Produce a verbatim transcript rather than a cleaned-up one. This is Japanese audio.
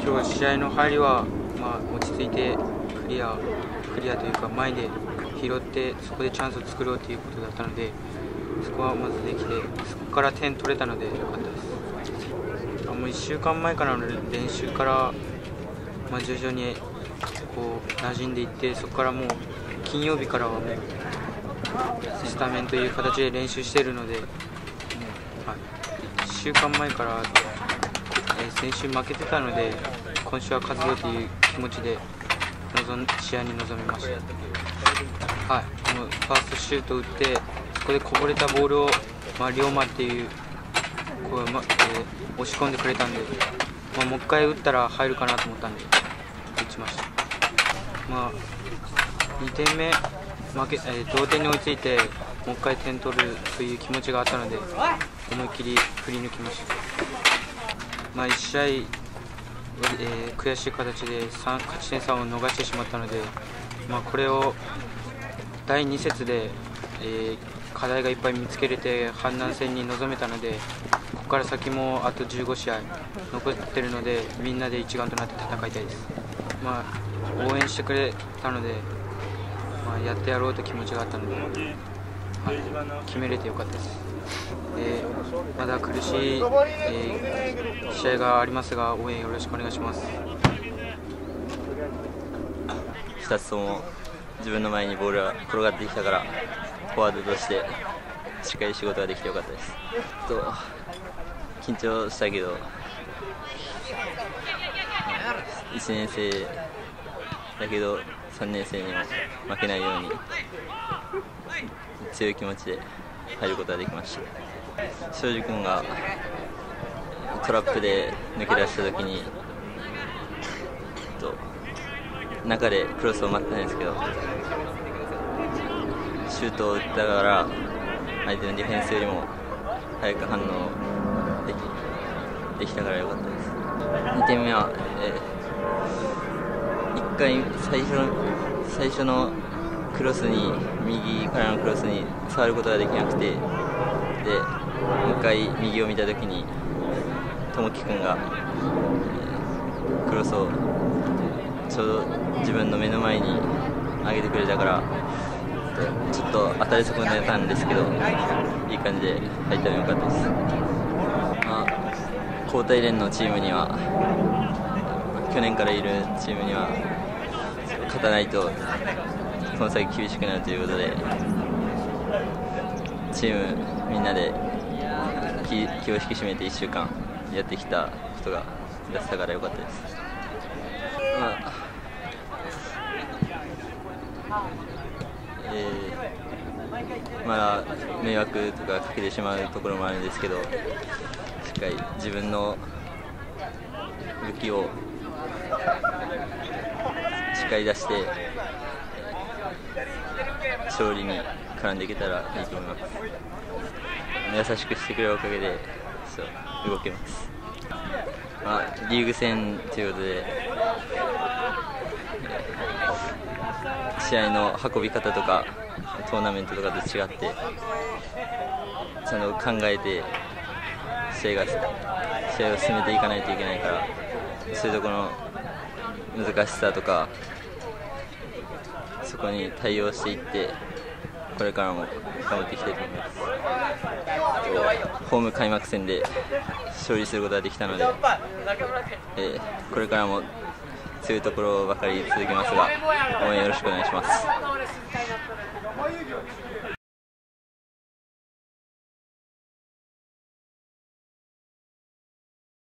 今日試合の入りは、まあ、落ち着いてクリア、クリアというか前で拾ってそこでチャンスを作ろうということだったので、そこはまずできて、そこから点取れたので良かったです。もういっしゅうかんまえからの練習から、まあ、徐々にこう馴染んでいって、そこからもう金曜日からはもうスタメンという形で練習しているので、もう、はい、いっしゅうかんまえから、えー、先週負けてたので、今週は勝つぞという気持ちで臨ん試合に臨みました。はい、もうファーストシュートを打って、そこでこぼれたボールを、まあ、龍馬っていうこう、まえー、押し込んでくれたんで、まあ、もう一回打ったら入るかなと思ったんで打ちました。まあ、にてんめ負け、えー、同点に追いついてもう一回点取るという気持ちがあったので、思いっきり振り抜きました。まあ、いち試合、えー、悔しい形で勝ち点さんを逃してしまったので、まあ、これをだいに節で、えー、課題がいっぱい見つけれて阪南戦に臨めたので、ここから先もあとじゅうご試合残っているので、みんなで一丸となって戦いたいです。まあ、応援してくれたので、まあ、やってやろうという気持ちがあったので、はい、決めれてよかったです。えー、まだ苦しい、えー、試合がありますが、応援よろしくお願いします。 ふたつとも自分の前にボールが転がってきたから、フォワードとしてしっかり仕事ができてよかったです。と緊張したけど、いちねん生だけどさんねん生にも負けないように強い気持ちで入ることができました。庄司君がトラップで抜け出した時にと中でクロスを待ったんですけど、シュートを打ったから相手のディフェンスよりも早く反応でき、できたから良かったです。にてんめは、えー、いっかい最初の最初のクロスに右からのクロスに触ることができなくて、でもう一回右を見たときに友樹君が、えー、クロスをちょうど自分の目の前に上げてくれたから、ちょっと当たり損ねたんですけど、いい感じで入ったらよかったです。まあ、交代連のチームには、去年からいるチームには勝たないとこの先厳しくなるということで、チームみんなで 気, 気を引き締めていっしゅうかんやってきたことが出せたからよかったです。まあえー、まだ迷惑とかかけてしまうところもあるんですけど、しっかり自分の武器をしっかり出して勝利に絡んでいけたらいいと思います。優しくしてくれるおかげでそう動けます。まあ、リーグ戦ということで、試合の運び方とかトーナメントとかと違ってちゃんと考えて試合が試合を進めていかないといけないから、そういうところの難しさとかそこに対応していって、これからも頑張っていきたいと思います。ホーム開幕戦で勝利することができたので、えー、これからも強いところばかり続けますが、応援よろしくお願いします。